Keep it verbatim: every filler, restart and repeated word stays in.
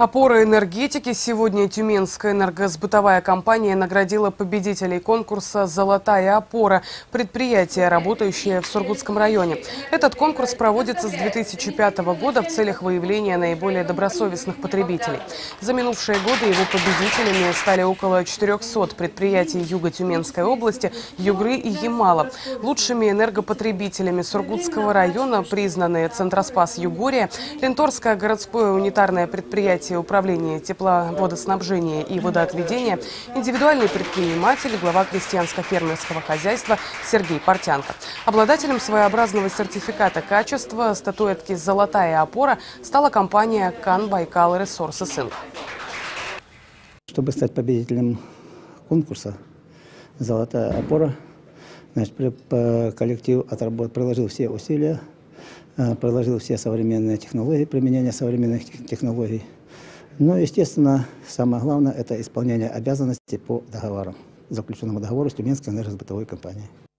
Опора энергетики. Сегодня Тюменская энергосбытовая компания наградила победителей конкурса «Золотая опора» – предприятие, работающее в Сургутском районе. Этот конкурс проводится с две тысячи пятого года в целях выявления наиболее добросовестных потребителей. За минувшие годы его победителями стали около четырёхсот предприятий Юго-Тюменской области, Югры и Ямала. Лучшими энергопотребителями Сургутского района признаны Центроспас Югория, Ленторское городское унитарное предприятие управления тепловодоснабжения и водоотведения, индивидуальный предприниматель, глава крестьянско-фермерского хозяйства Сергей Портянко. Обладателем своеобразного сертификата качества статуэтки «Золотая опора» стала компания «Кан Байкал Ресурсес Инк». Чтобы стать победителем конкурса «Золотая опора», значит, коллектив отработал, приложил все усилия, приложил все современные технологии, применение современных технологий. Но, естественно, самое главное – это исполнение обязанностей по договорам, заключенному договору с Тюменской энергосбытовой компанией.